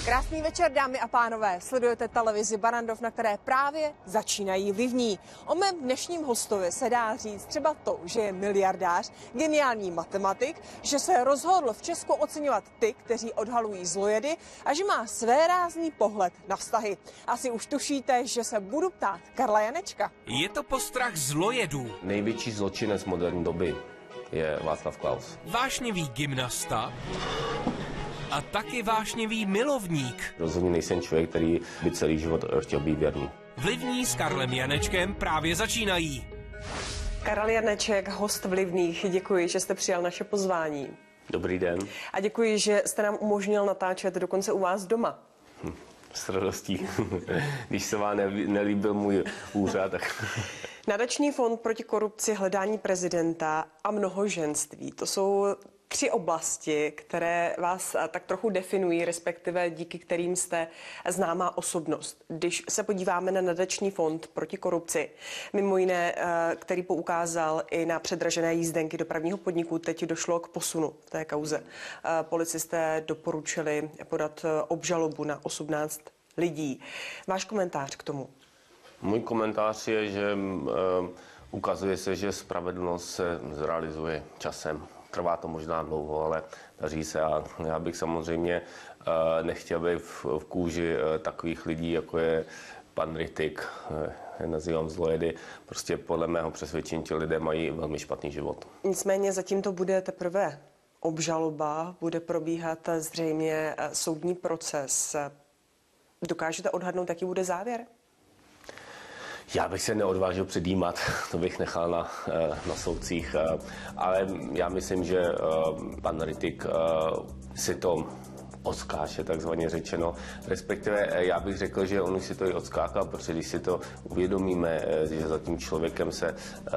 Krásný večer, dámy a pánové. Sledujete televizi Barrandov, na které právě začínají vlivní. O mém dnešním hostovi se dá říct třeba to, že je miliardář, geniální matematik, že se rozhodl v Česku oceňovat ty, kteří odhalují zlojedy a že má svérázný pohled na vztahy. Asi už tušíte, že se budu ptát Karla Janečka. Je to postrach zlojedů. Největší zločinec moderní doby je Václav Klaus. Vášnivý gymnasta a taky vášnivý milovník. Rozhodně nejsem člověk, který by celý život chtěl být věrný. Vlivní s Karlem Janečkem právě začínají. Karel Janeček, host Vlivných, děkuji, že jste přijal naše pozvání. Dobrý den. A děkuji, že jste nám umožnil natáčet dokonce u vás doma. S radostí. Když se vám nelíbil můj úřad, tak... Nadační fond proti korupci, hledání prezidenta a mnohoženství. To jsou 3 oblasti, které vás tak trochu definují, respektive díky kterým jste známá osobnost. Když se podíváme na Nadační fond proti korupci, mimo jiné, který poukázal i na předražené jízdenky dopravního podniku, teď došlo k posunu v té kauze. Policisté doporučili podat obžalobu na 18 lidí. Váš komentář k tomu? Můj komentář je, že ukazuje se, že spravedlnost se zrealizuje časem. Trvá to možná dlouho, ale daří se a já bych samozřejmě nechtěl být v kůži takových lidí, jako je pan Rittig, nazývám zlojedy. Prostě podle mého přesvědčení ti lidé mají velmi špatný život. Nicméně zatím to bude teprve obžaloba, bude probíhat zřejmě soudní proces. Dokážete odhadnout, jaký bude závěr? Já bych se neodvážil předjímat, to bych nechal na soudcích, ale já myslím, že pan Rittig si to odskáče, takzvaně řečeno. Respektive já bych řekl, že on už si to i odskákal, protože když si to uvědomíme, že za tím člověkem se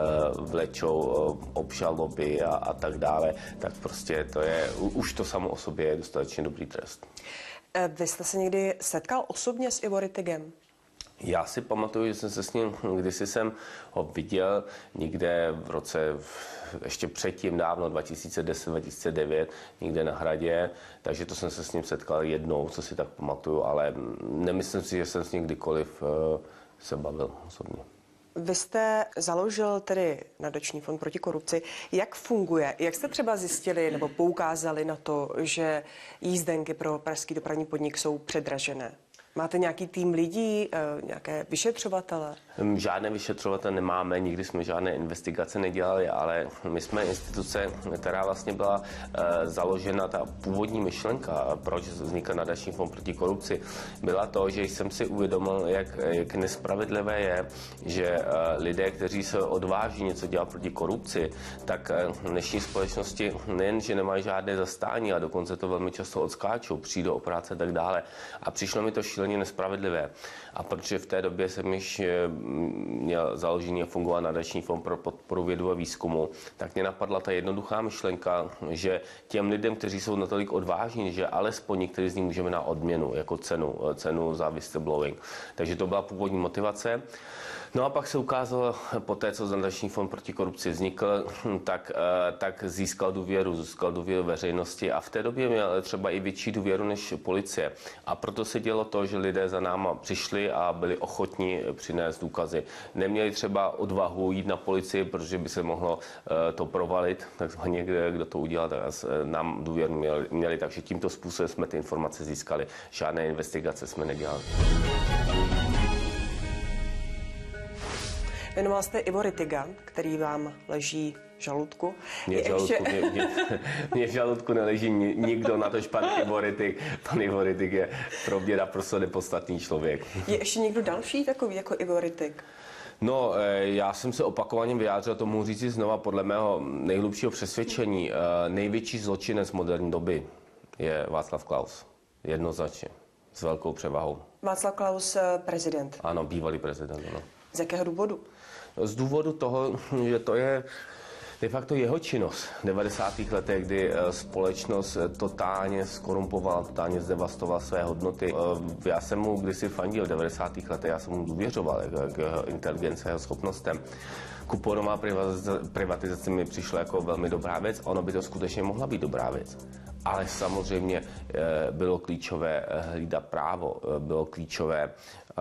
vlečou obžaloby a tak dále, tak prostě to je, už to samo o sobě je dostatečně dobrý trest. Vy jste se někdy setkal osobně s Ivo Rittigem? Já si pamatuju, že jsem se s ním, kdysi jsem ho viděl někde v roce, ještě předtím dávno, 2010-2009, někde na Hradě, takže to jsem se s ním setkal jednou, co si tak pamatuju, ale nemyslím si, že jsem s ním kdykoliv se bavil osobně. Vy jste založil tedy Nadační fond proti korupci. Jak funguje? Jak jste třeba zjistili nebo poukázali na to, že jízdenky pro pražský dopravní podnik jsou předražené? Máte nějaký tým lidí, nějaké vyšetřovatele? Žádné vyšetřovatele nemáme, nikdy jsme žádné investigace nedělali, ale my jsme instituce, která vlastně byla založena, ta původní myšlenka, proč vznikl Nadační fond proti korupci, byla to, že jsem si uvědomil, jak nespravedlivé je, že lidé, kteří se odváží něco dělat proti korupci, tak v dnešní společnosti nejen, že nemají žádné zastání, a dokonce to velmi často odskáčou, přijdou o práce a tak dále. A přišlo mi to šíleně nespravedlivé. A protože v té době jsem již měl založený a fungoval Nadační fond pro podporu vědu a výzkumu, tak mě napadla ta jednoduchá myšlenka, že těm lidem, kteří jsou natolik odvážní, že alespoň některý z nich můžeme na odměnu, jako cenu za whistleblowing. Takže to byla původní motivace. No a pak se ukázalo, po té, co Nadační fond proti korupci vznikl, tak získal důvěru veřejnosti a v té době měl třeba i větší důvěru než policie. A proto se dělo to, že lidé za náma přišli a byli ochotní přinést důkazy. Neměli třeba odvahu jít na policii, protože by se mohlo to provalit, takzvaně kdo to udělal, tak nám důvěru měli, takže tímto způsobem jsme ty informace získali. Žádné investigace jsme nedělali. Jmenoval jste Ivo Rittiga, který vám leží v žaludku. Mně v žaludku neleží nikdo, natož pan Ivo Rittig. Pan Ivo Rittig je pro mě naprosto nepodstatný člověk. Je ještě někdo další takový jako Ivo Rittig? No, já jsem se opakovaně vyjádřil, to mohu říct znova, podle mého nejhlubšího přesvědčení. Největší zločinec moderní doby je Václav Klaus. Jednoznačně. S velkou převahou. Václav Klaus, prezident. Ano, bývalý prezident. Ano. Z jakého důvodu? Z důvodu toho, že to je De facto jeho činnost v 90. letech, kdy společnost totálně skorumpovala, totálně zdevastovala své hodnoty. Já jsem mu kdysi fandil v 90. letech, já jsem mu důvěřoval k jeho inteligenci a jeho schopnostem. Kuponová privatizace mi přišla jako velmi dobrá věc, ono by to skutečně mohla být dobrá věc. Ale samozřejmě bylo klíčové hlídat právo, bylo klíčové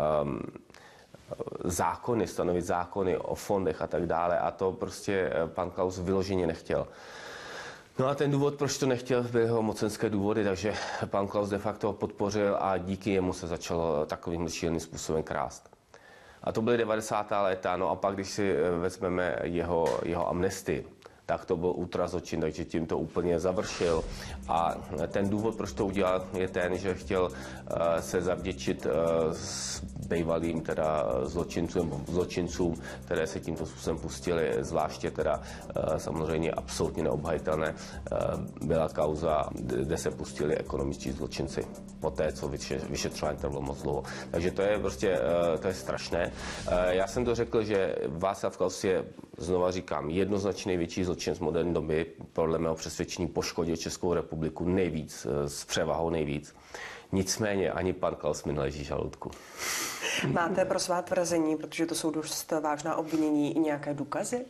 zákony, stanovit zákony o fondech a tak dále. A to prostě pan Klaus vyloženě nechtěl. No a ten důvod, proč to nechtěl, byly jeho mocenské důvody, takže pan Klaus de facto podpořil a díky jemu se začalo takovým šíleným způsobem krást. A to byly 90. léta, no a pak, když si vezmeme jeho amnestii, tak to byl ultrazločin, takže tím to úplně završil. A ten důvod, proč to udělal, je ten, že chtěl se zavděčit s bývalým teda zločincům, které se tímto způsobem pustili, zvláště teda samozřejmě absolutně neobhajitelné byla kauza, kde se pustili ekonomičtí zločinci po té, co vyšetřování trvalo moc dlouho. Takže to je prostě, to je strašné. Já jsem to řekl, že Václav Klaus je, znova říkám, jednoznačně největší zločin z moderní doby, podle mého přesvědčení poškodil Českou republiku nejvíc, s převahou nejvíc. Nicméně ani pan Klaus mi neleží žaludku. Máte pro svá tvrzení, protože to jsou dost vážná obvinění, i nějaké důkazy?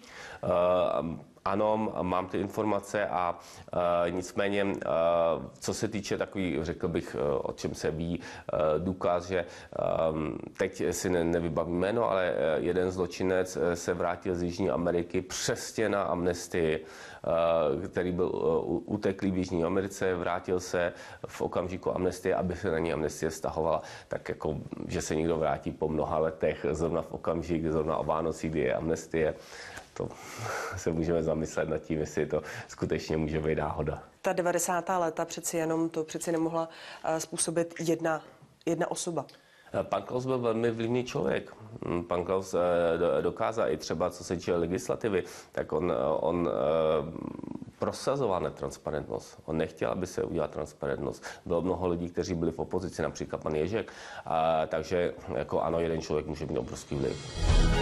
Ano, mám ty informace a nicméně, co se týče takový, řekl bych, o čem se ví, důkaz, že teď si nevybavím jméno, ale jeden zločinec se vrátil z Jižní Ameriky přesně na amnestii, který byl uteklý v Jižní Americe, vrátil se v okamžiku amnestie, aby se na ní amnestie vztahovala. Tak jako, že se někdo vrátí po mnoha letech, zrovna v okamžik, zrovna o Vánocích, kdy je amnestie, to se můžeme zamyslet nad tím, jestli to skutečně může být náhoda. Ta 90. léta přeci jenom to přeci nemohla způsobit jedna osoba. Pan Klaus byl velmi vlivný člověk. Pan Klaus dokázal i třeba, co se týče legislativy, tak on prosazoval netransparentnost. On nechtěl, aby se udělala transparentnost. Bylo mnoho lidí, kteří byli v opozici, například pan Ježek. Takže jako ano, jeden člověk může mít obrovský vliv.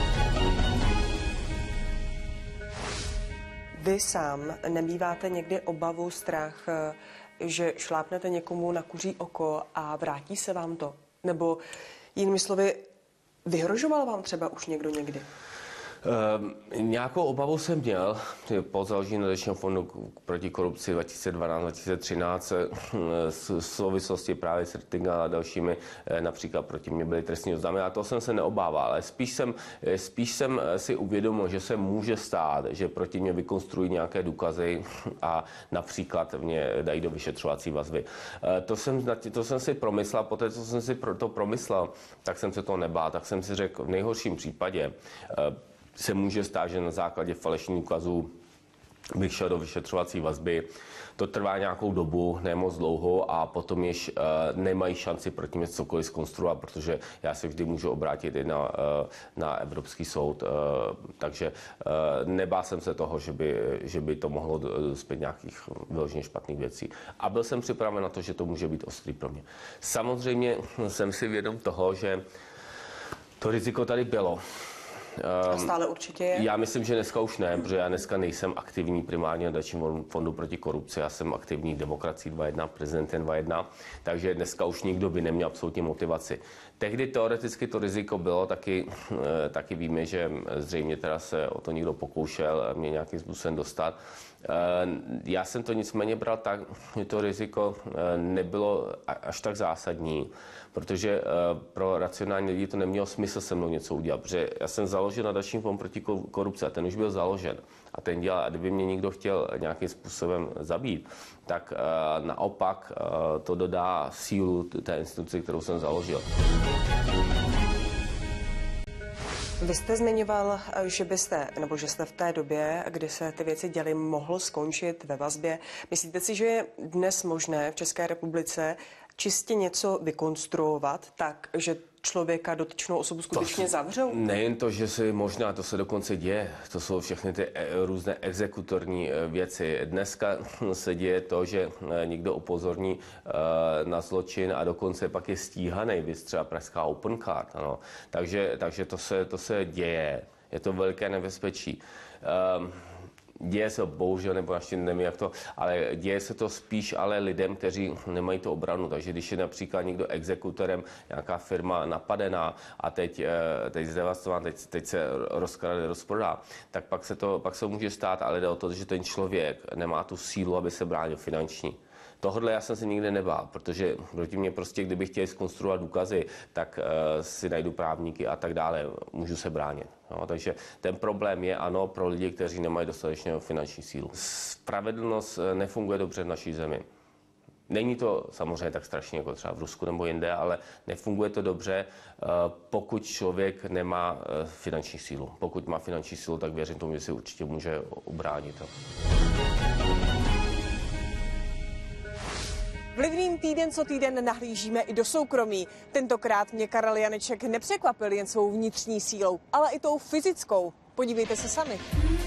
Vy sám nemýváte někdy obavu, strach, že šlápnete někomu na kuří oko a vrátí se vám to? Nebo jinými slovy, vyhrožoval vám třeba už někdo někdy? Nějakou obavu jsem měl po založení Nadačního fondu proti korupci 2012-2013 v souvislosti právě s Rittiga a dalšími, například proti mě byly trestní oznámení, a to jsem se neobával, ale spíš jsem si uvědomil, že se může stát, že proti mě vykonstruují nějaké důkazy a například mě dají do vyšetřovací vazby. To jsem si promyslel, poté co jsem si to promyslel, tak jsem se toho nebál, tak jsem si řekl, v nejhorším případě se může stát, že na základě falešných důkazů bych šel do vyšetřovací vazby. To trvá nějakou dobu, ne moc dlouho, a potom již nemají šanci proti mě cokoliv zkonstruovat, protože já se vždy můžu obrátit i na Evropský soud. Takže nebál jsem se toho, že by to mohlo dospět nějakých vyloženě špatných věcí. A byl jsem připraven na to, že to může být ostrý pro mě. Samozřejmě jsem si vědom toho, že to riziko tady bylo. A stále určitě je? Já myslím, že dneska už ne, protože já dneska nejsem aktivní primárně na Nadačním fondu proti korupci, já jsem aktivní v Demokracii 2.1, prezidentem 2.1, takže dneska už nikdo by neměl absolutně motivaci. Tehdy teoreticky to riziko bylo, taky víme, že zřejmě teda se o to někdo pokoušel mě nějakým způsobem dostat. Já jsem to nicméně bral tak, že to riziko nebylo až tak zásadní, protože pro racionální lidi to nemělo smysl se mnou něco udělat, protože já jsem založil Nadační fond proti korupci a ten už byl založen a ten dělal, a kdyby mě někdo chtěl nějakým způsobem zabít, tak naopak to dodá sílu té instituci, kterou jsem založil. Vy jste zmiňoval, že jste v té době, kdy se ty věci děly, mohl skončit ve vazbě. Myslíte si, že je dnes možné v České republice čistě něco vykonstruovat tak, že člověka, dotyčnou osobu skutečně zavřou? Nejen to, že si možná, to se dokonce děje. To jsou všechny ty různé exekutorní věci. Dneska se děje to, že někdo upozorní na zločin a dokonce pak je stíhaný, viz třeba pražská Opencard. Ano. Takže to se děje. Je to velké nebezpečí. Děje se bohužel, nebo ještě nevím jak to, ale děje se to spíš ale lidem, kteří nemají tu obranu. Takže když je například někdo exekutorem, nějaká firma napadená a teď zdevastovaná, teď se rozprodá, tak pak se může stát, ale jde o to, že ten člověk nemá tu sílu, aby se bránil finanční. Tohle já jsem se nikdy nebál, protože proti mě prostě, kdybych chtěl zkonstruovat důkazy, tak si najdu právníky a tak dále, můžu se bránit. No, takže ten problém je ano pro lidi, kteří nemají dostatečnou finanční sílu. Spravedlnost nefunguje dobře v naší zemi. Není to samozřejmě tak strašně jako třeba v Rusku nebo jinde, ale nefunguje to dobře, pokud člověk nemá finanční sílu. Pokud má finanční sílu, tak věřím tomu, že si určitě může ubránit. Vlivným týden co týden nahlížíme i do soukromí. Tentokrát mě Karel Janeček nepřekvapil jen svou vnitřní sílou, ale i tou fyzickou. Podívejte se sami.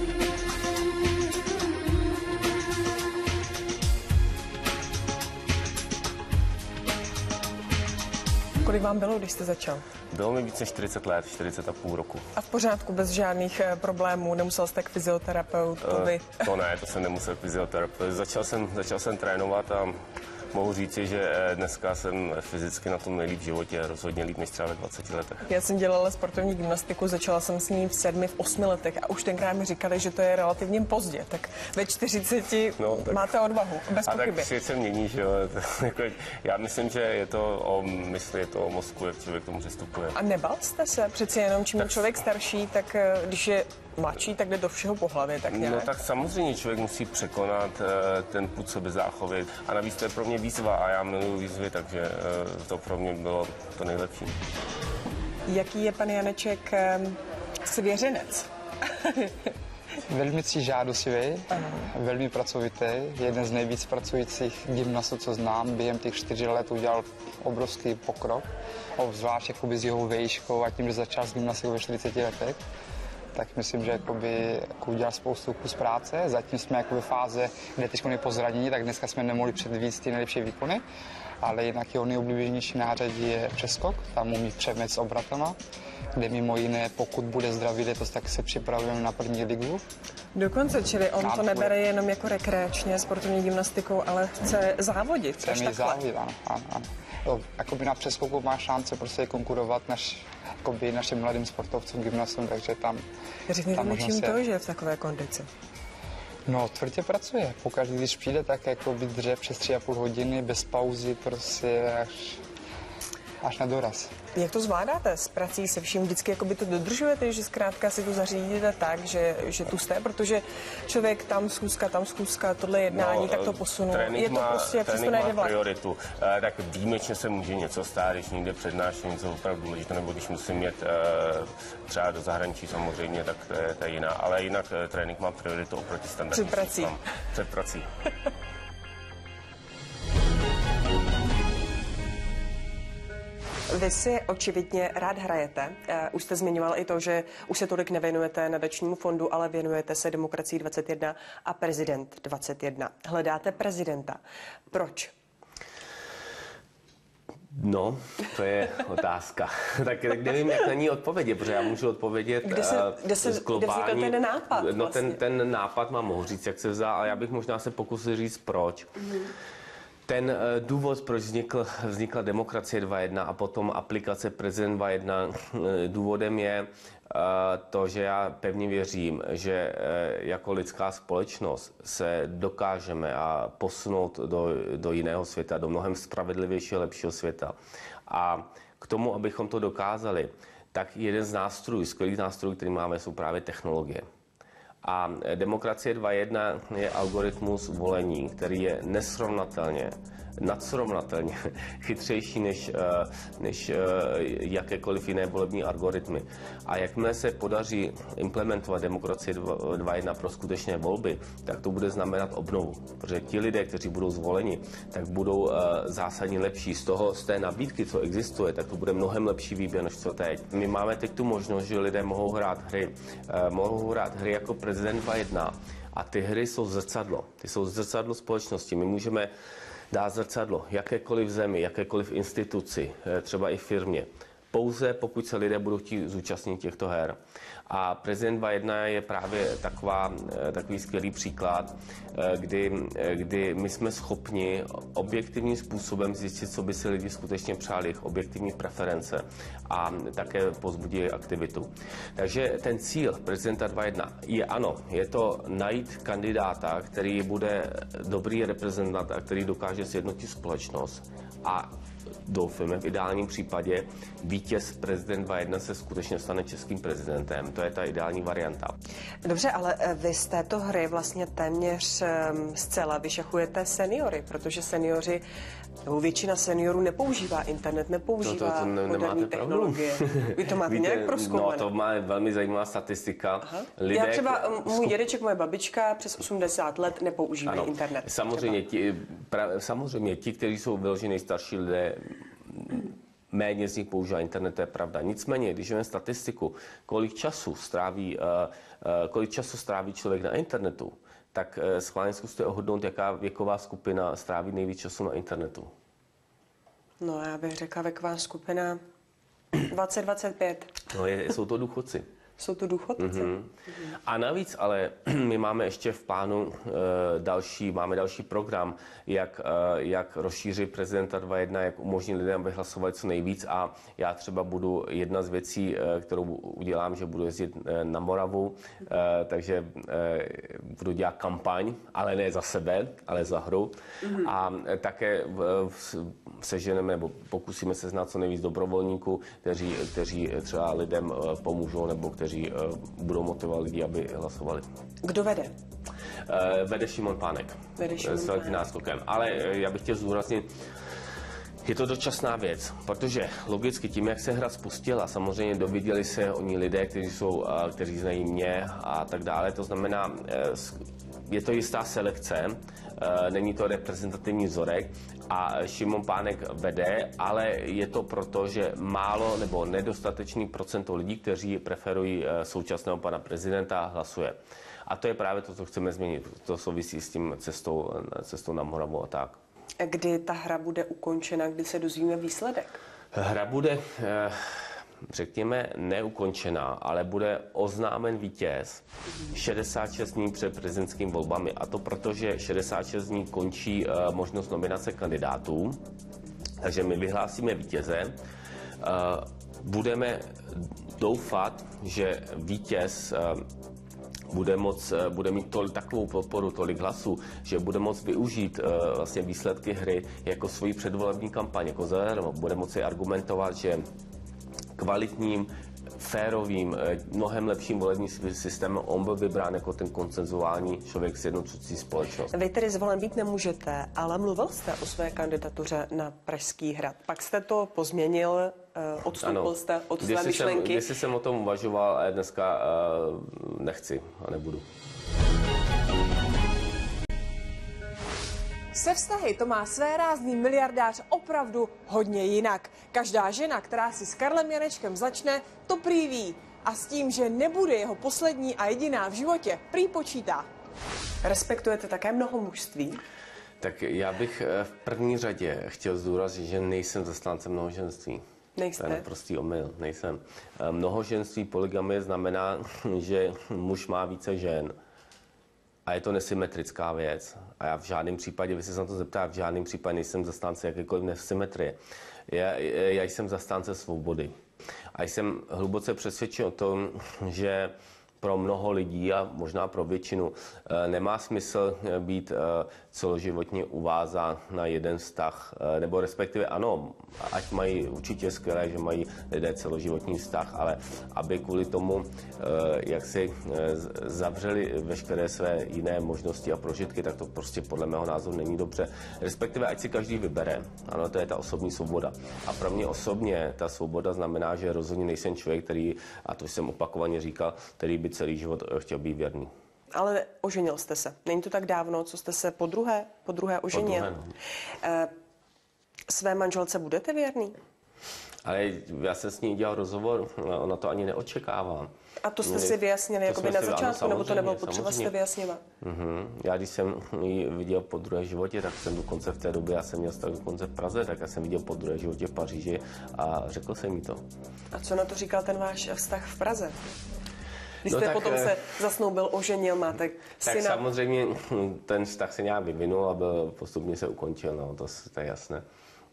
Kolik vám bylo, když jste začal? Bylo mi více než 40 let, 40,5 roku. A v pořádku, bez žádných problémů? Nemusel jste k fyzioterapeutovi? To ne, to jsem nemusel k fyzioterapeut. Začal jsem trénovat a mohu říci, že dneska jsem fyzicky na tom nejlíp v životě, rozhodně líp než třeba ve 20 letech. Já jsem dělala sportovní gymnastiku, začala jsem s ní v 7, v 8 letech a už tenkrát mi říkali, že to je relativně pozdě. Tak ve 40 tak máte odvahu, bez pochyby. A tak svět se mění, že jo. Já myslím, že je to o mysli, je to o mozku, jak člověk k tomu přistupuje. A nebal jste se? Přeci jenom čím je člověk starší, tak když je mladší, tak jde do všeho po hlavě, tak nějak. No tak samozřejmě člověk musí překonat ten pud sebezáchovy. A navíc to je pro mě výzva a já miluji výzvy, takže to pro mě bylo to nejlepší. Jaký je pan Janeček svěřenec? Velmi žádostivý, velmi pracovitý, jeden z nejvíc pracujících gymnastů, co znám. Během těch 4 let udělal obrovský pokrok, obzvlášť jakoby s jeho výškou a tím, že začal s gymnastikou ve 40 letech. Tak myslím, že udělal spoustu kus práce. Zatím jsme ve fáze, kde teď je po zranění, tak dneska jsme nemohli předvíct ty nejlepší výkony. Ale jinak jeho nejoblíbenější nářadí je přeskok, tam umí předmet s obratama, kde mimo jiné, pokud bude zdravý letos, tak se připravujeme na první ligu. Dokonce, čili on to nebere jenom jako rekreačně sportovní gymnastikou, ale chce závodit. Chce mít závodit, ano. Jakoby na přeskoku má šance prostě konkurovat našim mladým sportovcům, gymnastům, takže tam... Řekněte mi, čím to, že je v takové kondici? No, tvrdě pracuje. Pokaždé, když přijde, tak dře přes 3,5 hodiny, bez pauzy, prostě až na doraz. Jak to zvládáte s prací, se vším? Vždycky to dodržujete, že zkrátka si to zařídíte tak, že tu jste, protože člověk tam schůzka, tohle jednání, tak to posunu. Je to prostě, jak to najde vlak. Prioritu. Tak výjimečně se může něco stát, když někde přednáším něco opravdu důležité, nebo když musím jet třeba do zahraničí samozřejmě, tak to je jiná. Ale jinak trénink má prioritu oproti standardním. Před prací. Vy si očividně rád hrajete. Už jste zmiňoval i to, že už se tolik nevěnujete nadačnímu fondu, ale věnujete se Demokracii 21 a Prezident 21. Hledáte prezidenta. Proč? No, to je otázka. tak nevím, jak na ní odpovědět, protože já můžu odpovědět Kde vznikl ten nápad? No, ten nápad mám mohu říct, jak se vzal, ale já bych možná se pokusil říct, proč. Ten důvod, proč vznikla Demokracie 2.1 a potom aplikace Prezident 2.1, důvodem je to, že já pevně věřím, že jako lidská společnost se dokážeme posunout do jiného světa, do mnohem spravedlivějšího, lepšího světa. A k tomu, abychom to dokázali, tak jeden z nástrojů, skvělých nástrojů, který máme, jsou právě technologie. A Demokracie 2.1 je algoritmus volení, který je nadsrovnatelně chytřejší než jakékoliv jiné volební algoritmy. A jakmile se podaří implementovat Demokracie 2.1 pro skutečné volby, tak to bude znamenat obnovu. Protože ti lidé, kteří budou zvoleni, tak budou zásadně lepší. Z té nabídky, co existuje, tak to bude mnohem lepší výběr, než co teď. My máme teď tu možnost, že lidé mohou hrát hry jako Prezident 2.1 a ty hry jsou zrcadlo. Ty jsou zrcadlo společnosti. My můžeme dát zrcadlo jakékoliv zemi, jakékoliv instituci, třeba i firmě. Pouze pokud se lidé budou chtít zúčastnit těchto her. A prezident 2.1 je právě takový skvělý příklad, kdy my jsme schopni objektivním způsobem zjistit, co by si lidi skutečně přáli, jejich objektivní preference a také povzbudí aktivitu. Takže ten cíl prezidenta 2.1 je ano, je to najít kandidáta, který bude dobrý reprezentant a který dokáže sjednotit společnost a doufáme v ideálním případě vítěz prezident 2.1 se skutečně stane českým prezidentem. To je ta ideální varianta. Dobře, ale vy z této hry vlastně téměř zcela vyšachujete seniory, protože seniori, nebo většina seniorů nepoužívá internet, nepoužívá moderní technologie. Vy to máte nějak prozkoumané? No, to má velmi zajímavá statistika. Já třeba, můj dědeček, moje babička přes 80 let nepoužívají internet. Samozřejmě ti, kteří jsou vyloženě starší lidé, méně z nich používá internet, to je pravda. Nicméně, když máme statistiku, kolik času stráví člověk na internetu, tak schválně zkuste ohodnout, jaká věková skupina stráví nejvíc času na internetu. No, já bych řekla věková skupina 20-25. No, jsou to důchodci. Jsou to důchodci. Mm-hmm. A navíc ale my máme ještě v plánu další program, jak rozšířit prezidenta 2.1, jak umožnit lidem, aby hlasovali co nejvíc. A já třeba budu jedna z věcí, kterou udělám, že budu jezdit na Moravu, takže budu dělat kampaň, ale ne za sebe, ale za hru. Mm-hmm. A také seženeme, nebo pokusíme se znát co nejvíc dobrovolníků, kteří třeba lidem pomůžou, nebo kteří budou motivovat lidi, aby hlasovali. Kdo vede? Vede Šimon Pánek. S velkým náskokem. Ale já bych chtěl zdůraznit, je to dočasná věc, protože logicky tím, jak se hra spustila, samozřejmě dověděli se o ní lidé, kteří znají mě a tak dále. To znamená, je to jistá selekce, není to reprezentativní vzorek a Šimon Pánek vede, ale je to proto, že málo nebo nedostatečný procento lidí, kteří preferují současného pana prezidenta, hlasuje. A to je právě to, co chceme změnit. To souvisí s tím cestou na Moravu a tak. Kdy ta hra bude ukončena, kdy se dozvíme výsledek? Hra bude, řekněme, neukončená, ale bude oznámen vítěz 66 dní před prezidentskými volbami. A to proto, že 66 dní končí možnost nominace kandidátů. Takže my vyhlásíme vítěze. Budeme doufat, že vítěz bude mít takovou podporu, tolik hlasů, že bude moct využít vlastně výsledky hry jako svoji předvolební kampaň, jako zadarmo. Bude moci argumentovat, že kvalitním, férovým, mnohem lepším volebním systémem on byl vybrán jako ten konsenzuální člověk sjednocující společnost. Vy tedy zvolen být nemůžete, ale mluvil jste o své kandidatuře na Pražský hrad. Pak jste to pozměnil, odstoupil jste od své myšlenky. Když jsem o tom uvažoval, ale dneska nechci a nebudu. Se vztahy to má své rázný miliardář opravdu hodně jinak. Každá žena, která si s Karlem Janečkem začne, to prý ví. A s tím, že nebude jeho poslední a jediná v životě, prý počítá. Respektujete také mnohomužství? Tak já bych v první řadě chtěl zdůraznit, že nejsem zastáncem mnohoženství. Nejste? To je naprostý omyl, nejsem. Mnohoženství, polygamie znamená, že muž má více žen. A je to nesymetrická věc. A já v žádném případě, vy se na to zeptá, v žádném případě nejsem zastánce jakékoliv nesymetrie. Já jsem zastánce svobody. A jsem hluboce přesvědčen o tom, že pro mnoho lidí a možná pro většinu nemá smysl být celoživotně uvázán na jeden vztah, nebo respektive ano, ať mají určitě skvělé, že mají lidé celoživotní vztah, ale aby kvůli tomu, jak si zavřeli veškeré své jiné možnosti a prožitky, tak to prostě podle mého názoru není dobře. Respektive ať si každý vybere. Ano, to je ta osobní svoboda. A pro mě osobně ta svoboda znamená, že rozhodně nejsem člověk, který, a to jsem opakovaně říkal, který by celý život chtěl být věrný. Ale oženil jste se. Není to tak dávno, co jste se po druhé oženil. No. Své manželce budete věrný? Ale já jsem s ní dělal rozhovor, ona to ani neočekává. A to jste si vyjasnili jakoby na začátku, nebo to nebylo potřeba jste vyjasňovat? Já když jsem ji viděl po druhé životě, tak jsem dokonce v té době, já jsem měl vztah dokonce v Praze, tak já jsem viděl po druhé životě v Paříži a řekl jsem jí to. A co na to říkal ten váš vztah v Praze? Když jste potom se zasnoubil, oženil, máte syna. Tak samozřejmě ten vztah se nějak vyvinul a postupně se ukončil, no, to je jasné.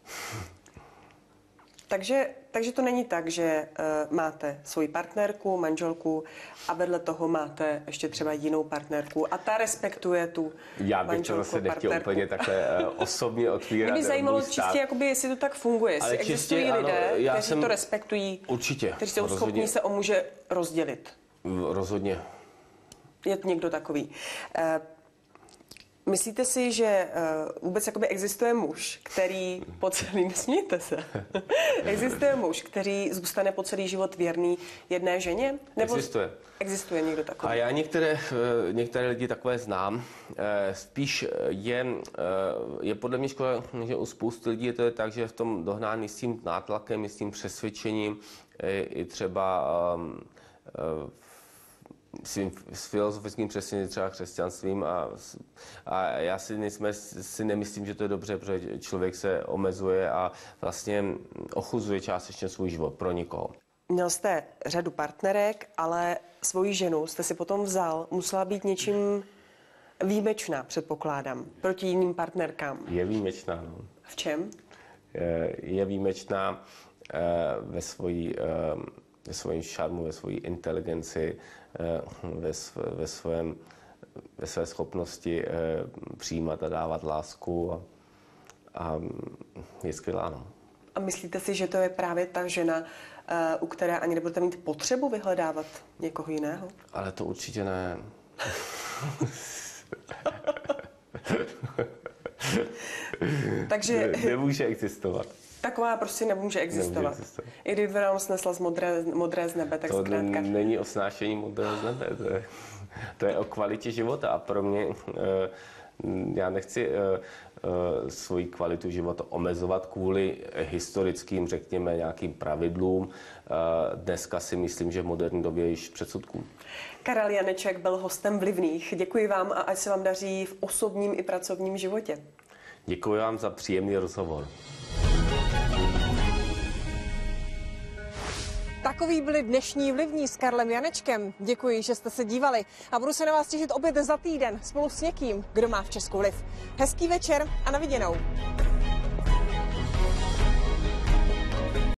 Takže to není tak, že máte svoji partnerku, manželku a vedle toho máte ještě třeba jinou partnerku a ta respektuje tu Já bych to zase nechtěl úplně takhle osobně otvírat. Mě by zajímalo čistě, jakoby, jestli to tak funguje, jestli existují lidé, kteří to respektují, určitě, kteří jsou schopní se o muže rozdělit. Rozhodně. Je to někdo takový. Myslíte si, že vůbec jakoby existuje muž, který po celý, nesmějte se, existuje muž, který zůstane po celý život věrný jedné ženě? Nebo existuje. Existuje někdo takový? A já některé lidi takové znám. Spíš je podle mě škoda, že u spousty lidí je to tak, že v tom dohnání s tím nátlakem, s tím přesvědčením, i třeba s filozofickým přesvědčením, třeba křesťanstvím a já si nemyslím, že to je dobře, protože člověk se omezuje a vlastně ochuzuje částečně svůj život pro někoho. Měl jste řadu partnerek, ale svoji ženu jste si potom vzal, musela být něčím výjimečná, předpokládám, proti jiným partnerkám. Je výjimečná, no. V čem? Je výjimečná ve svém šarmu, ve své inteligenci, ve své schopnosti přijímat a dávat lásku a je skvělá. No. A myslíte si, že to je právě ta žena, u které ani nebudete mít potřebu vyhledávat někoho jiného? Ale to určitě ne. Takže nemůže existovat. Taková prostě nemůže existovat. I kdyby vám snesla z modré z nebe, tak to zkrátka. Není o snášení modré z nebe, to je o kvalitě života a pro mě já nechci svoji kvalitu života omezovat kvůli historickým, řekněme, nějakým pravidlům. Dneska si myslím, že v moderní době je již předsudků. Karel Janeček byl hostem Vlivných. Děkuji vám a ať se vám daří v osobním i pracovním životě. Děkuji vám za příjemný rozhovor. Takový byli dnešní Vlivní s Karlem Janečkem. Děkuji, že jste se dívali a budu se na vás těšit opět za týden spolu s někým, kdo má v Česku vliv. Hezký večer a na viděnou.